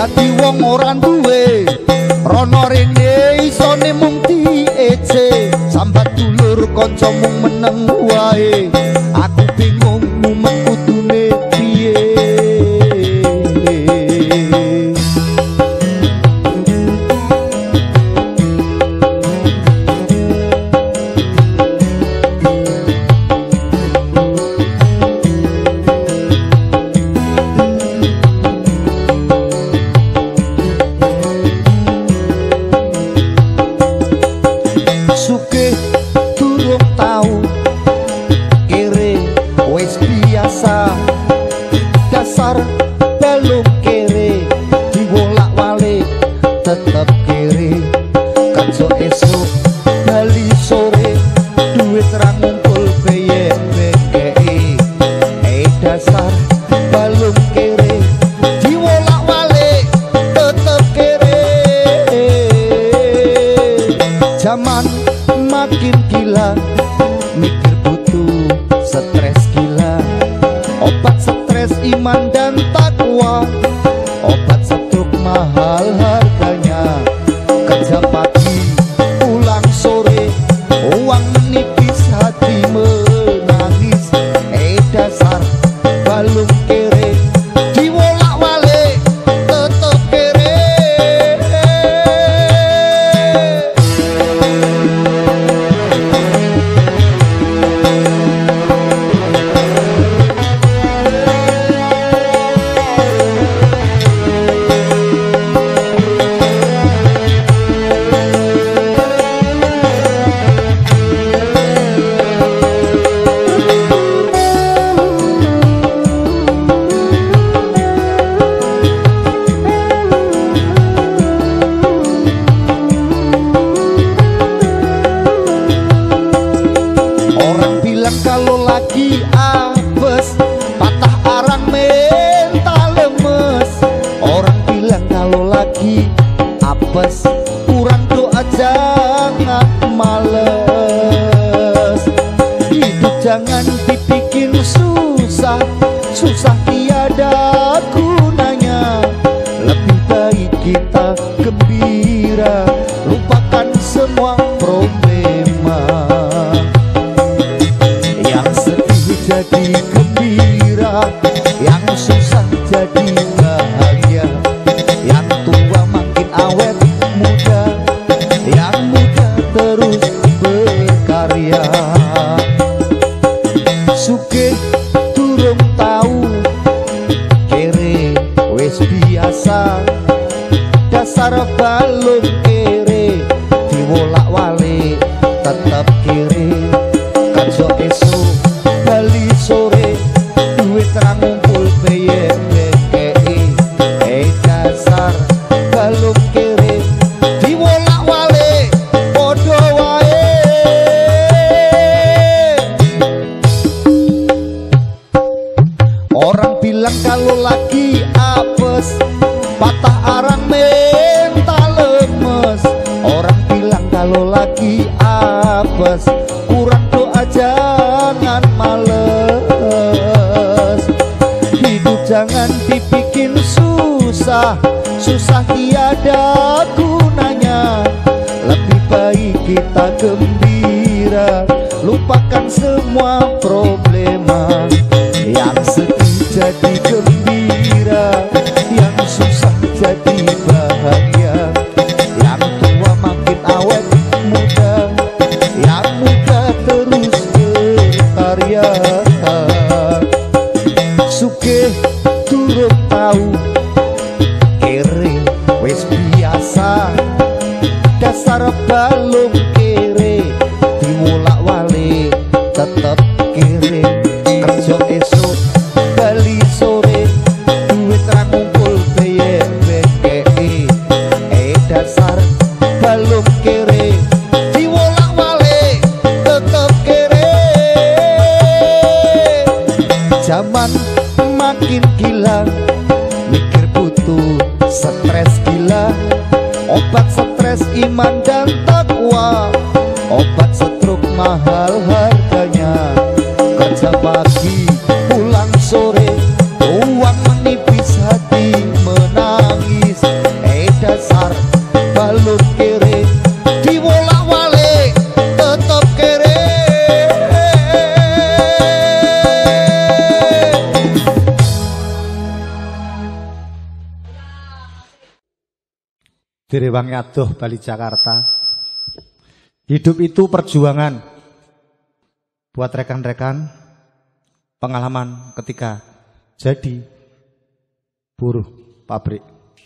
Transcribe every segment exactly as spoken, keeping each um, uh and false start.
dadi wong ora duwe rono rene isone mung diece sambat dulur kanca mung meneng wae aku bingung mumet kudune piye sugih durung tau kere wis biasa dasar belum kere diwolak-walik tetep kere kerja esuk bali sore duit ra ngumpul beye bekei eh dasar belum kere diwolak-walik tetep kere zaman makin gila mikir butuh stres gila obat stres iman dan takwa obat stroke mahal harganya kerja pagi pulang sore uang menipis hati menangis eh dasar balung kere diwolak-walik tetep kere kalau lagi apes patah arang mental lemes orang bilang kalau lagi apes kurang doa jangan males hidup jangan dibikin susah susah tiada gunanya lebih baik kita gembira lupakan semua problema jadi gembira, yang susah jadi bahagia, yang tua makin awet muda, yang muda terus berkarya. Sugih durung tahu kere wis biasa dasar balung kere diwolak-walik tetep kere kerja esuk bali sore duit ra ngumpul beye bekei eh dasar balung kere diwolak-walik padha wae orang bilang kalau lagi apes patah arang mental lemes orang bilang kalau lagi apes kurang doa jangan males hidup jangan dibikin susah susah tiada gunanya lebih baik kita gembira lupakan semua problema yang sedih jadi gembira yang susah jadi bahagia yang tua makin awet muda yang muda terus berkarya sugih durung tahu kere wis biasa dasar balung kere diwolak-walik tetep kere kerja esuk bali sore duit ra ngumpul beye bekei eh dasar balung kere diwolak-walik tetep kere zaman makin gila mikir butuh stres gila obat stres iman dan takwa obat stroke mahal harganya kerja pagi pulang sore uang menipis hati menangis Direwangi adoh bali Jakarta. Hidup itu perjuangan. Buat rekan-rekan, pengalaman ketika jadi buruh pabrik.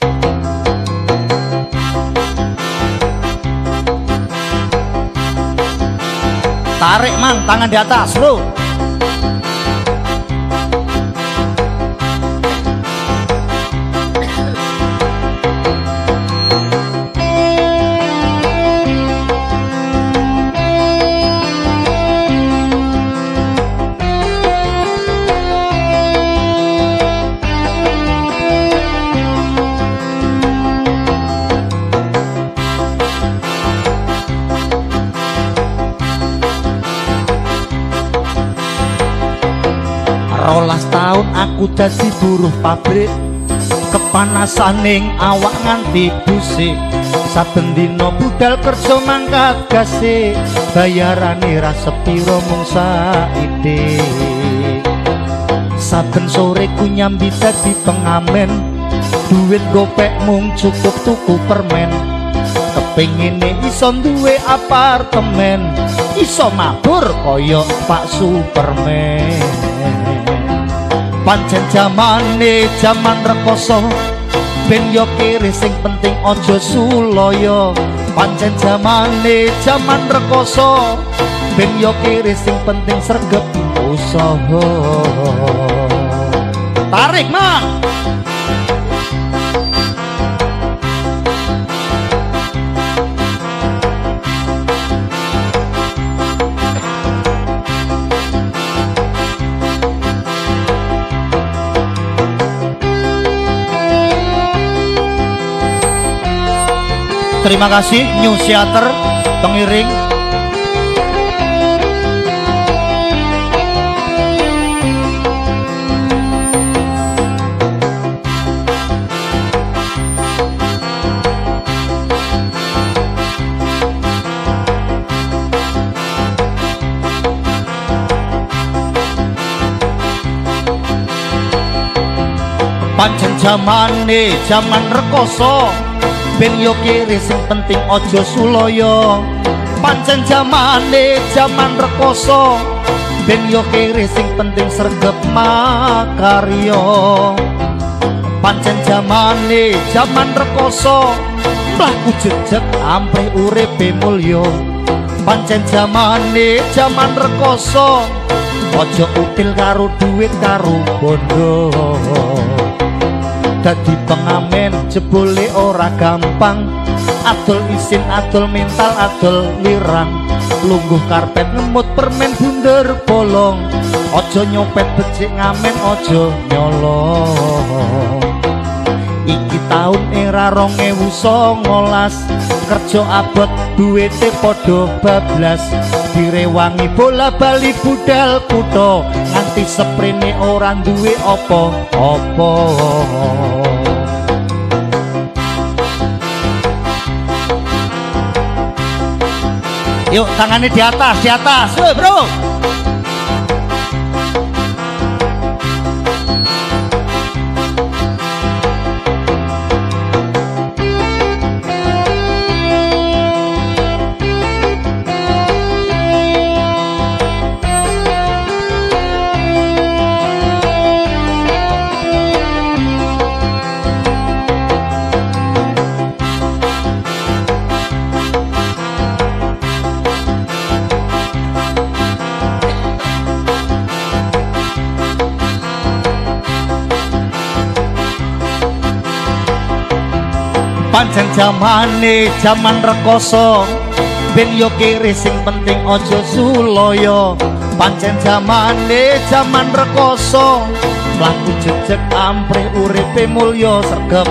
Tarik man, tangan di atas, bro. Rolas tahun aku dadi buruh pabrik, kepanasan ning awak nganti busik. Saben dina budal kerja mangkat gase, bayarane ra sepiro mung saithik. Saben sore ku nyambi dadi pengamen, duit gopek mung cukup tuku permen. Kepengine iso duwe apartemen, iso mabur kaya Pak Superman. Pancen jamane jaman rekoso, ben yo kiri sing penting ojo suloyo. Pancen jamane jaman rekoso, ben yo kiri sing penting sregep usaha. Tarik man. Terima kasih New Theater pengiring. Pancen jamane jaman rekoso, ben yo kiri sing penting ojo suloyo. Pancen jamane jaman rekoso, ben yo kiri sing penting sregep makarya. Pancen jamane jaman rekoso, mlaku jejeg amprih uripe mulya. Pancen jamane jaman rekoso, ojo util karo duit karo bondo. Dadi pengamen jebule ora gampang, adol isin adol mental adol lirang. Lungguh karpet ngemut permen bunder bolong, ojo nyopet becik ngamen ojo nyolong. Iki taun era rong ewu songolas, kerja abot duwite podo bablas. Direwangi bola bali budal kutho, nganti seprene ora duwe apa-apa. Yuk tangannya di atas, di atas, woi bro. Pancen jamane jaman rekoso, ben yo kiri sing penting ojo suloyo. Pancen jamane jaman rekoso, mlaku jejeg amprih uripe mulya sregep.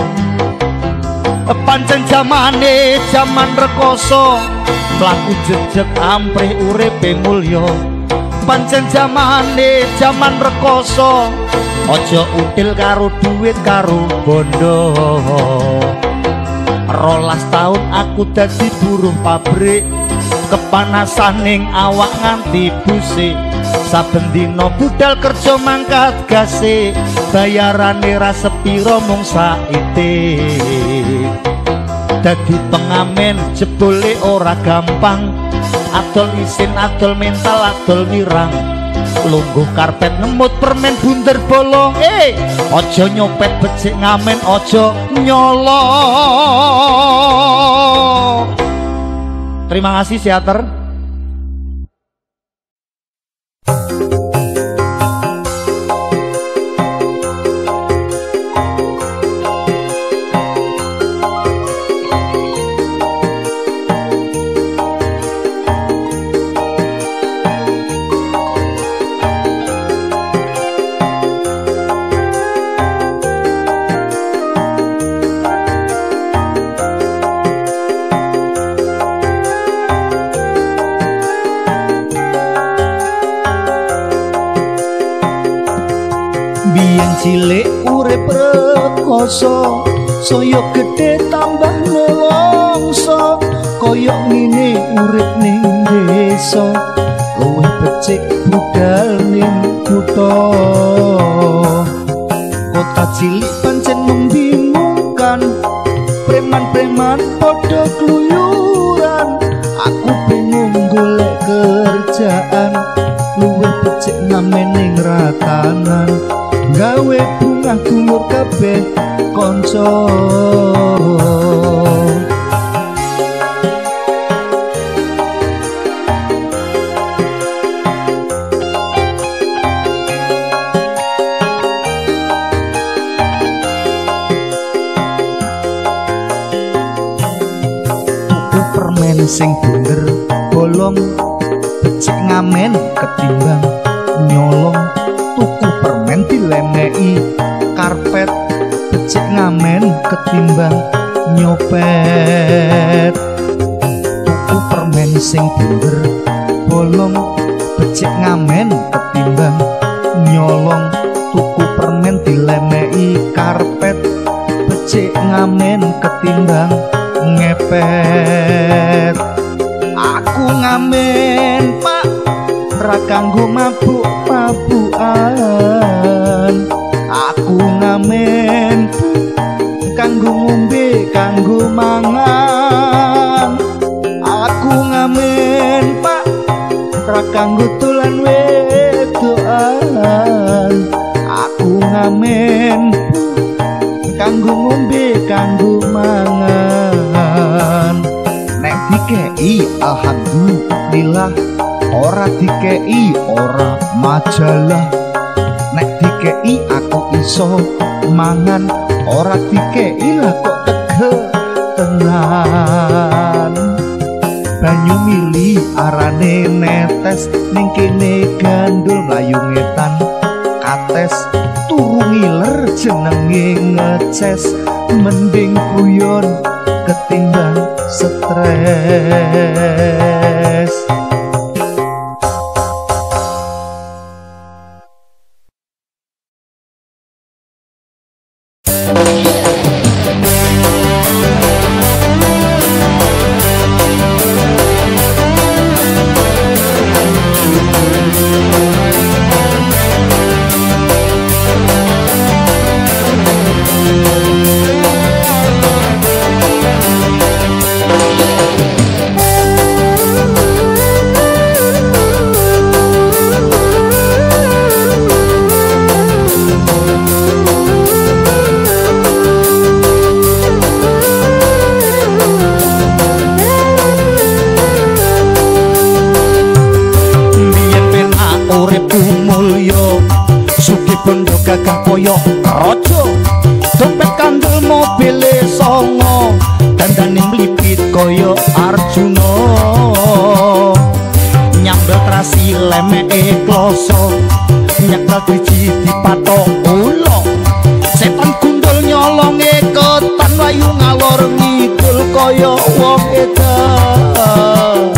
Pancen jamane jaman rekoso, mlaku jejeg amprih uripe mulya. Pancen jamane jaman rekoso, ojo util karo duit karo bondo. Rolas tahun aku dadi buruh pabrik, kepanasan ning awak nganti busik. Saben dina budal kerja mangkat gase, bayarane ra sepiro mung saithik. dadi pengamen jebule ora gampang. Adol isin, adol mental, adol nirang. Lungguh karpet ngemut permen bunder bolong. Eh, ojo nyopet becik ngamen, ojo nyolong. Terima kasih teater. Cilik urip rekoso, saya gedhe tambah nelongso. Koyok ngene urip ning desa, luwih becik budal ning kutha. Kota cilik pancen membingungkan, preman-preman padha kluyuran. Aku bingung golek kerjaan, luwih becik ngamen ning ratanan. Gawe bunga dulur kabeh kanca. Tuku permen sing bunder bolong, becik ngamen ketimbang nyolong. Tuku permen dilemei karpet, becik ngamen ketimbang nyopet. Tuku permen sing bunder bolong, becik ngamen ketimbang nyolong. Tuku permen dilemei karpet, becik ngamen ketimbang ngepet. Aku ngamen pak, ra kanggo mabuk-mabukan. Aku ngamen kanggo ngombe, kanggo mangan. Aku ngamen pak, ra kanggo tulan wedokan. Aku ngamen kanggo ngombe, kanggo mangan. Nek dikei alhamdulillah, ora dikei ora majalah. Nek dikei aku iso mangan, ora dikei lah kok tegel tenan. Banyu mili arane netes, ning kene gandul mlayu ngetan kates. Turu ngiler jenenge ngeces, mending guyon ketimbang stres. gagah koyo raja, dompet kandel mobile songo, dandane mlipit koyo Arjuna, nyambel trasi lemeke kloso, nyekel biji dipatok ulo, setan gundul nyolonge ketan wayu ngalor ngidul koyo wong edan.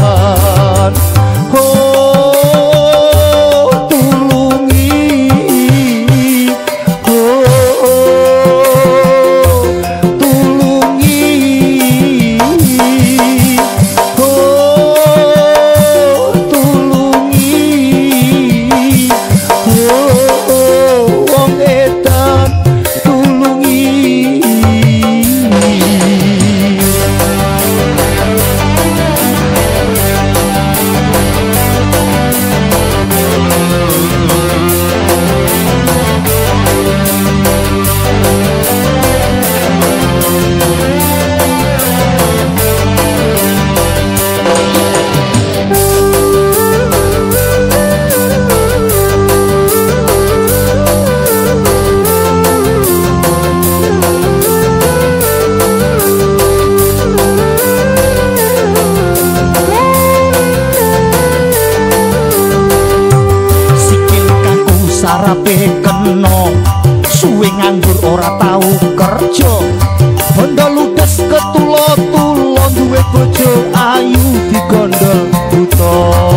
ana suwe nganggur ora tau kerja bondo ludes ketula-tula duwe bojo ayu digondol buta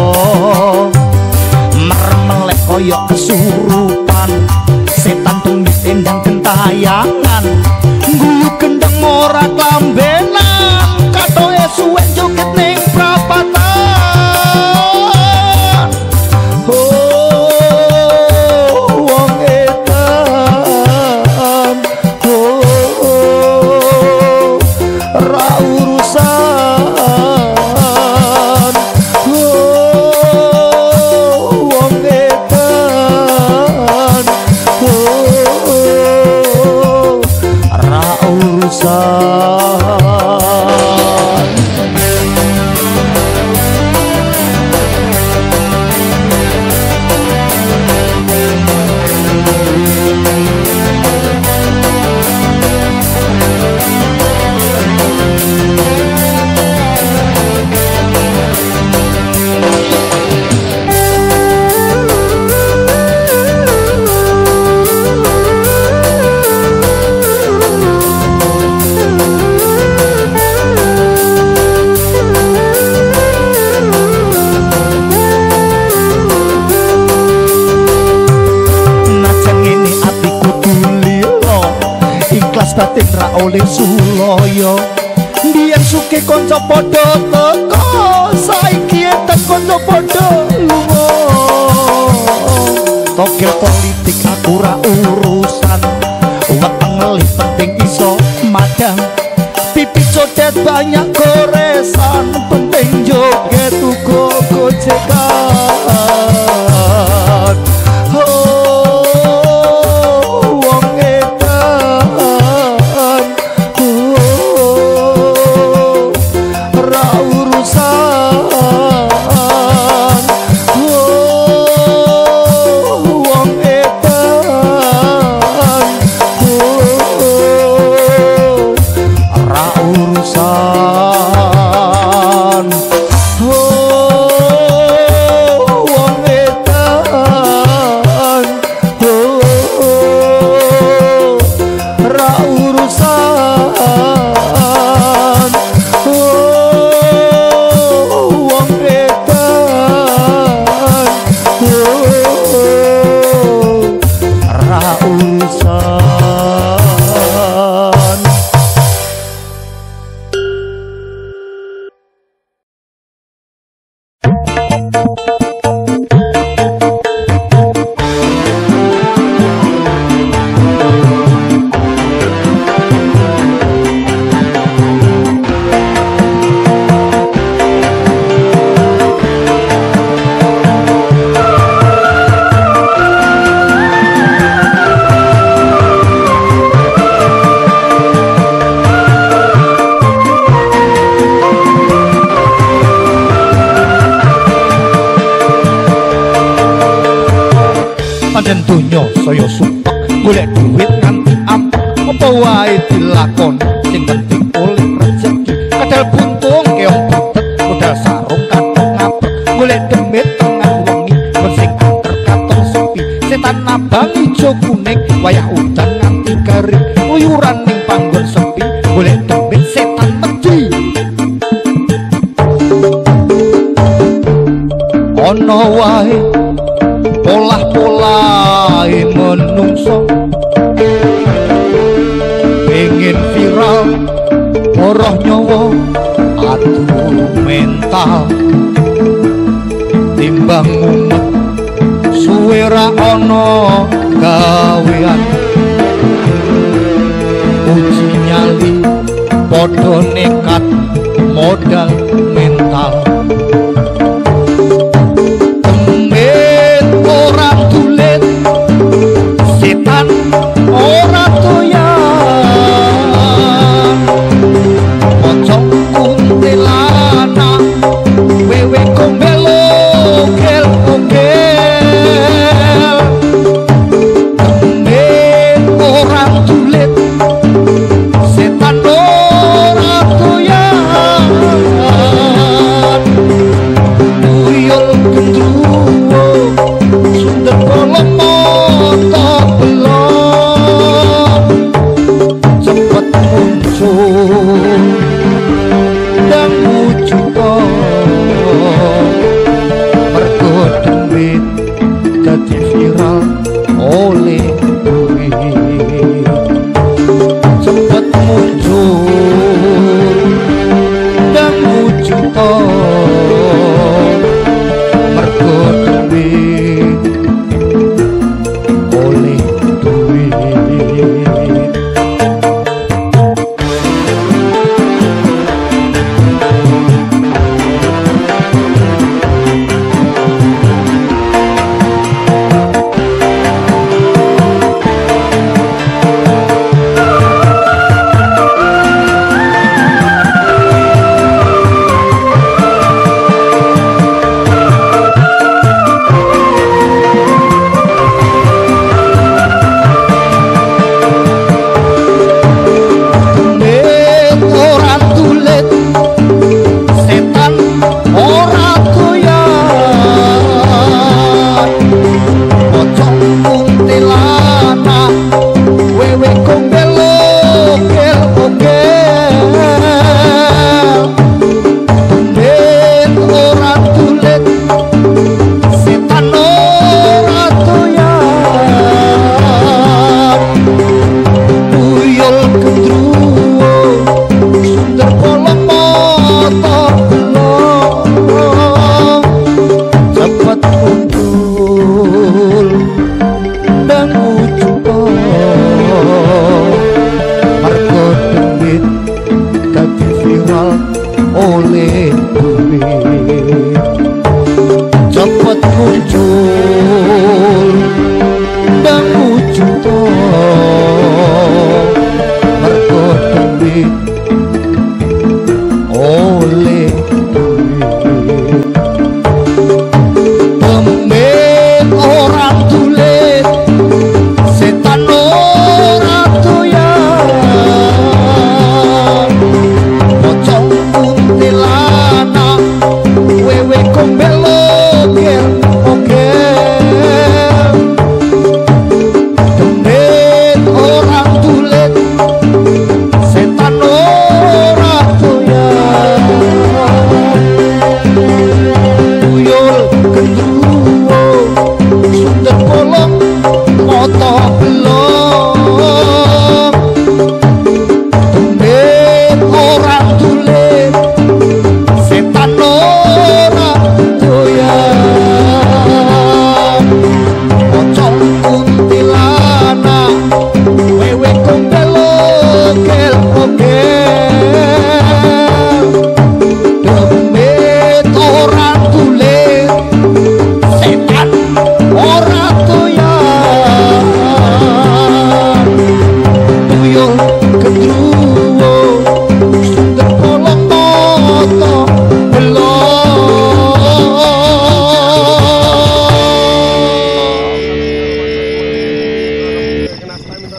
mermelek koyok kesurupan setan tumit endang gentayangan guyu gendeng ora klambenan katoke suwe joget ning prapatan batin ra oleh suloyo biyen suke kanca padha teko saiki edan kanca padha lunga togel politik aku ra urusan weteng ngelih penting iso madang pipi codet banyak goresan penting joget uga gojekan saya sumpek golek duit nganti ampek apa wae dilakon sing penting oleh rezeki kadal buntung keong butet modal sarung katon ngapek golek demit tengah wengi bersing anter katon sepi setan abang ijo kuning wayah udan nganti garing luyuran ning panggon sepi golek demit setan medhi ana wae polah-polahe menungso pengen viral oroh nyawa adu mental timbang umet suwe ra ana gawean uji nyali padha nekat modal mental setan ora doyan pocong kuntilana wewe gombelo gel gel temen orang tulet setan ora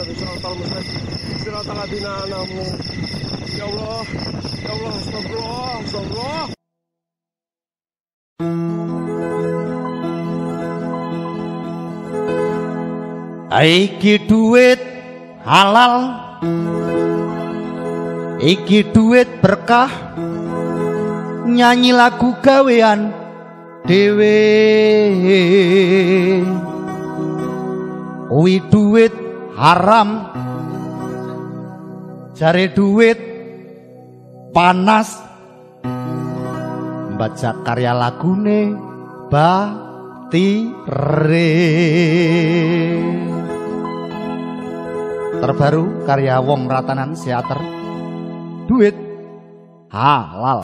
siratal mustaqim siratal ladzina an'amta alaihim. Ya Allah, ya Allah, astagfirullah, astagfirullah. Iki duit halal, iki duit berkah, nyanyi lagu gawean dewe. Kuwi duit haram, jare duit panas. Baca karya lagune Batire. Terbaru karya Wong Ratanan Seater, duit halal.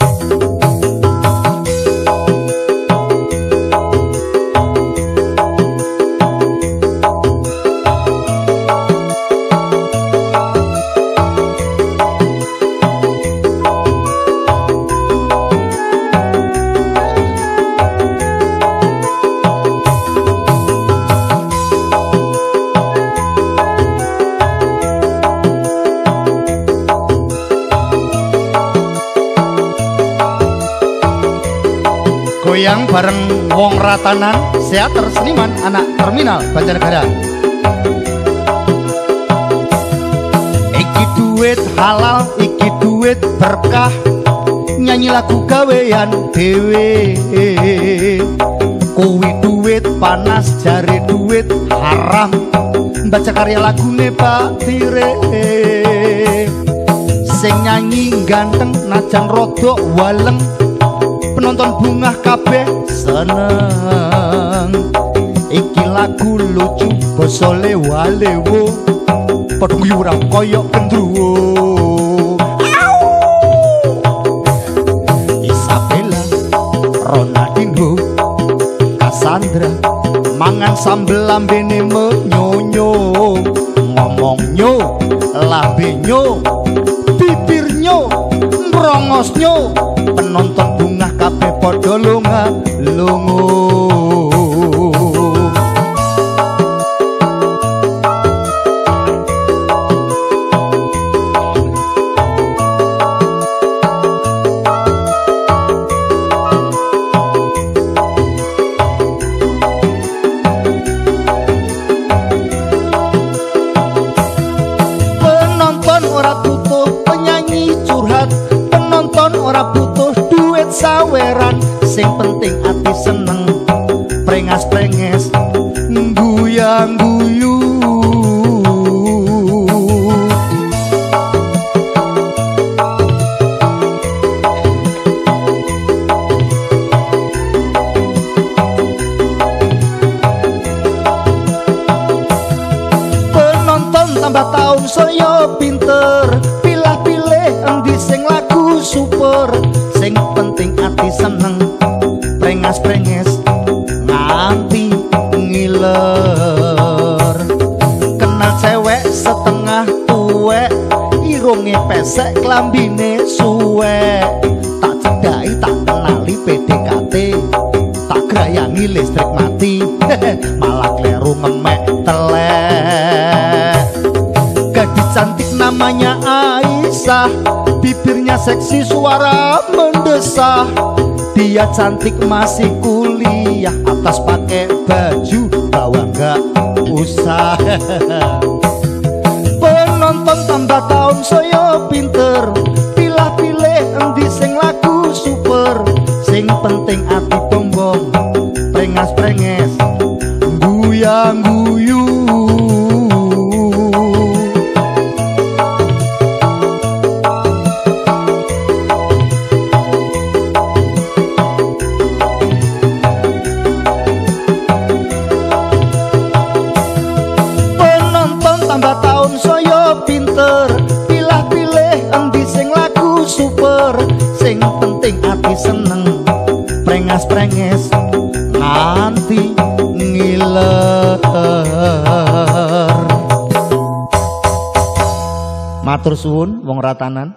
Goyang bareng Wong Ratanan Seater Seniman Anak Terminal Banjarnegara. Iki duit halal, iki duit berkah, nyanyi lagu gawean dewe. Kuwi duit panas, jare duit haram. Baca karya lagune Batire. Sing nyanyi ganteng najan rodok waleng, penonton bungah kabeh seneng. Iki lagu lucu basa lewa-lewo, padha nguyuh koyok gendruwo. Isabella, Ronaldinho, Cassandra, mangan sambel lambene menyonyo, ngomongnya lambenya, bibirnya ngrongosnya, penonton bungah kabeh padha lunga-lunga. Penonton ora butuh penyanyi curhat, penonton ora butuh duit saweran, sing penting ati seneng, prengas-prenges guyang-guyu. Penonton tambah tahun saya pinter, pilah-pilih endi sing lagu super, sing penting ati seneng, prengas-prenges nganti ngiler. Kenal cewek setengah tuwek, irunge pesek klambine suwek, tak cedai tak kenali P D K T, tak grayangi listrik mati, malah kleru ngemek telek. Gadis cantik namanya Aisyah, bibirnya seksi suara mendesah. Dia cantik masih kuliah, atas pakai baju bawah nggak usah. Penonton tambah tahun saya pinter, pilah-pilih endi sing lagu super, sing penting ati bombong, prengas-prenges guyang-guyu. Tambah tahun saya pinter, pilah-pilih endi sing lagu super, sing penting ati seneng, prengas-prenges nganti ngiler. Matur suwun Wong Ratanan.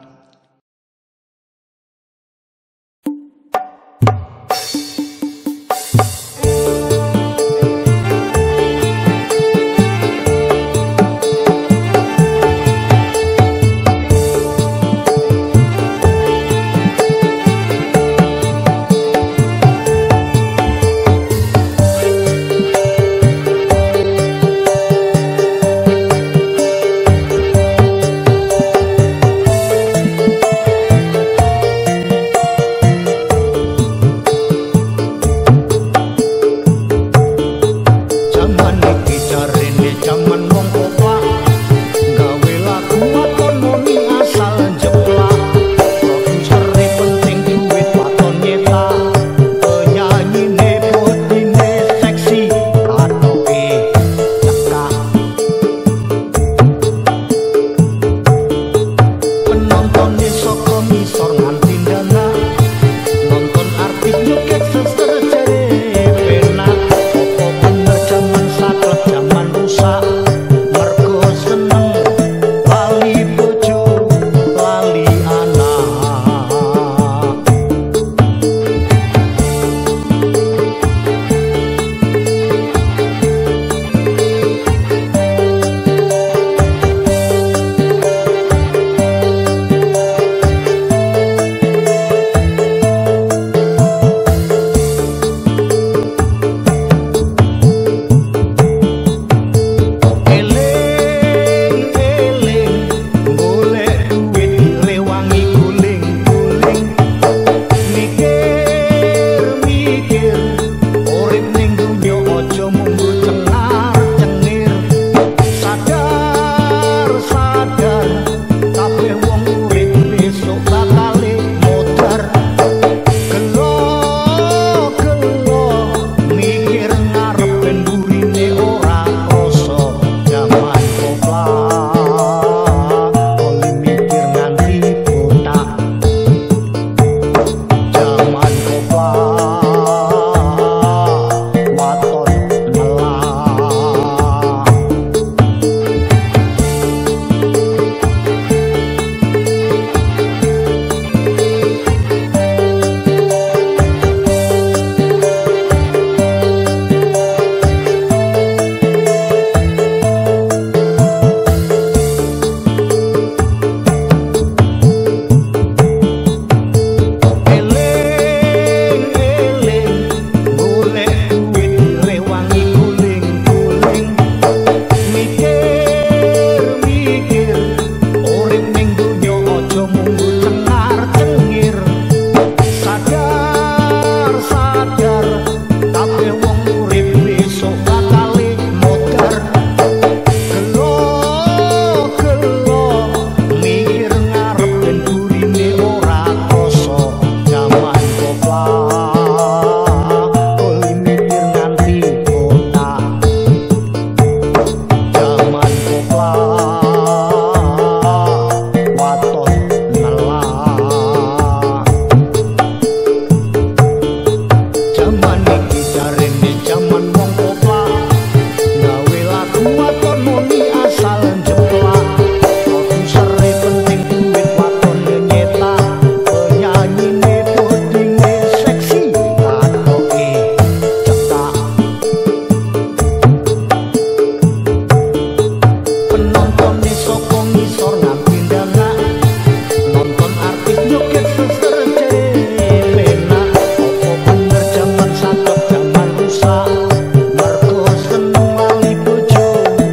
rame saka ngisor nganti ndanak nonton artis joget seserce penak apa bener jaman sakep jaman rusak mergo seneng lali bojo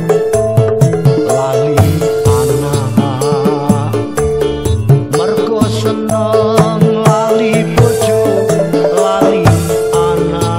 lali anak mergo seneng lali bojo lali anak.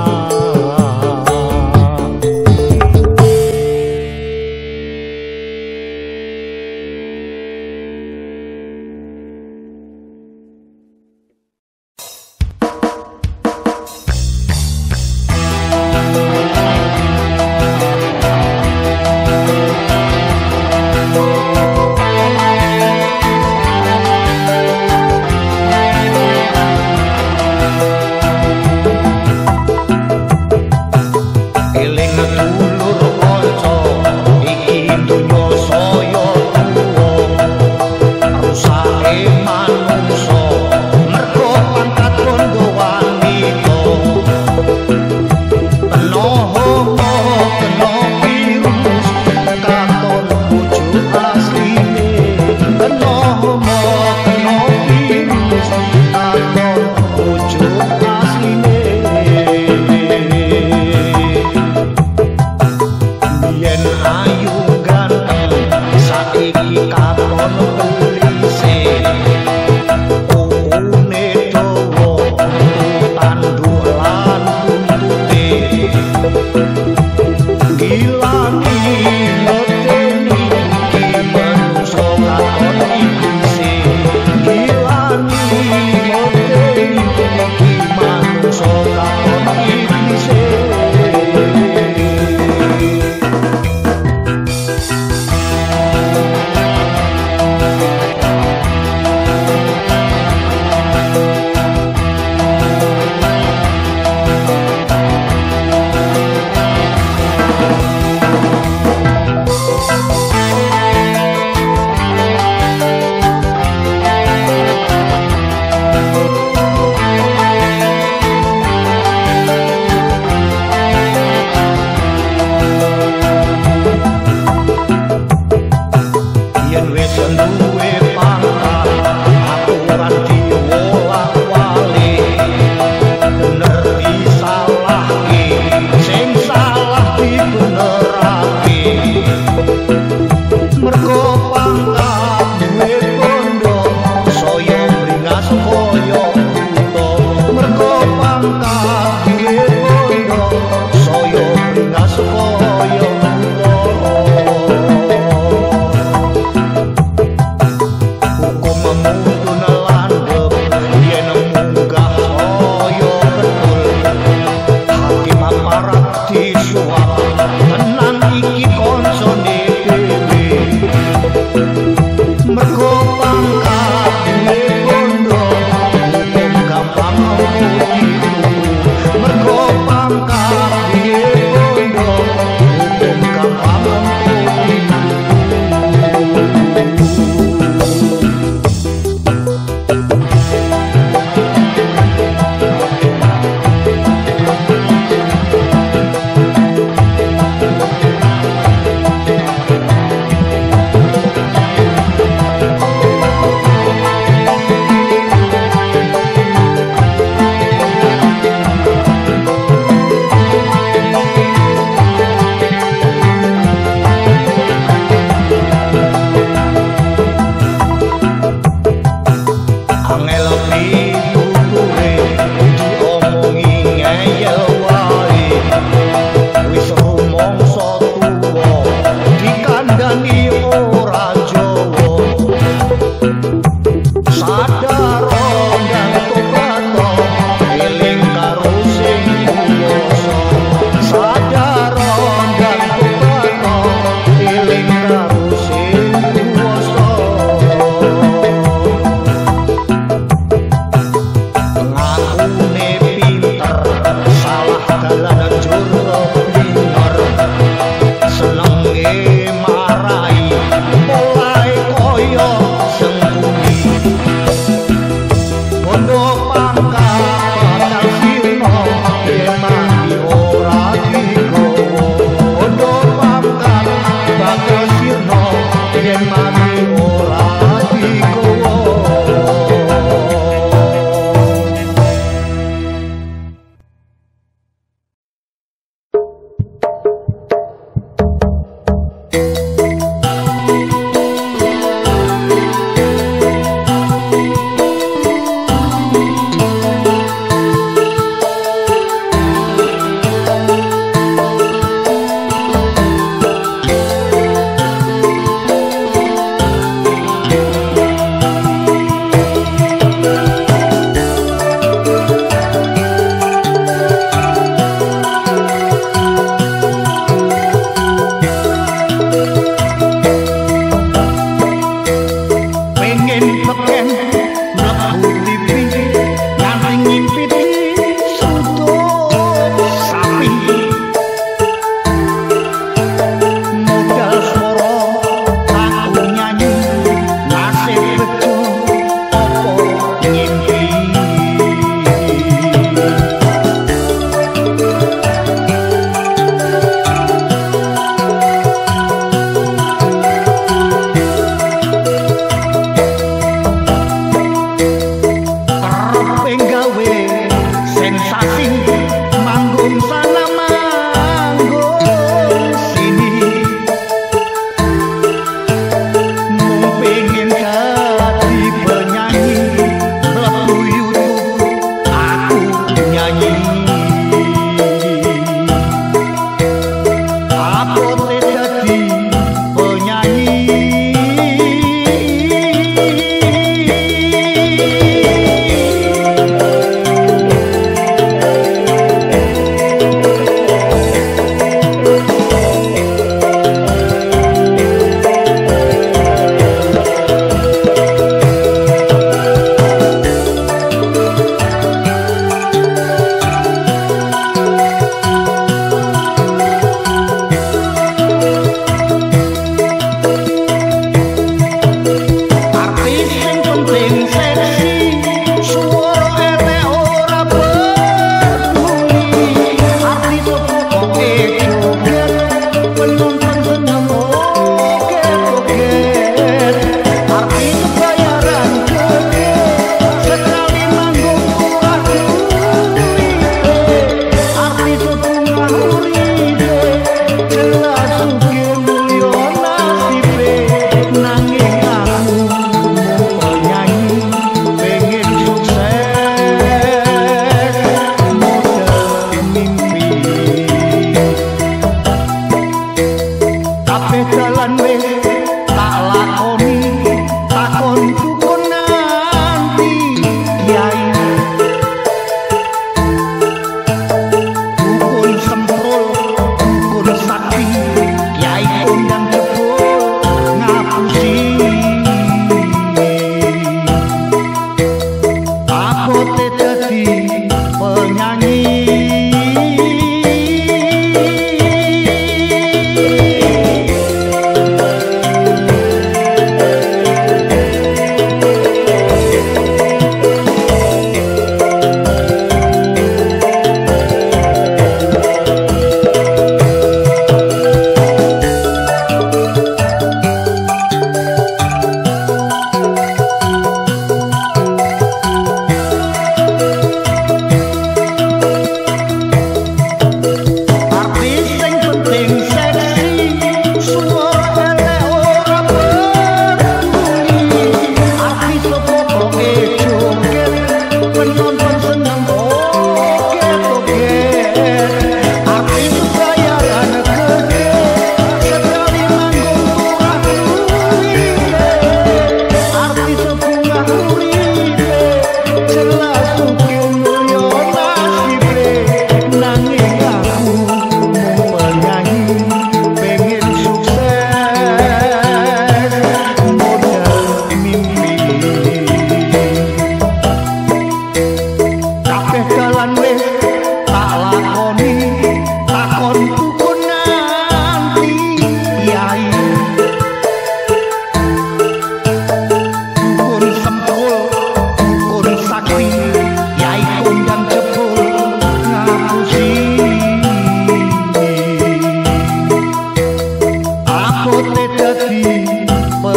mami ora digowo.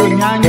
nyanyi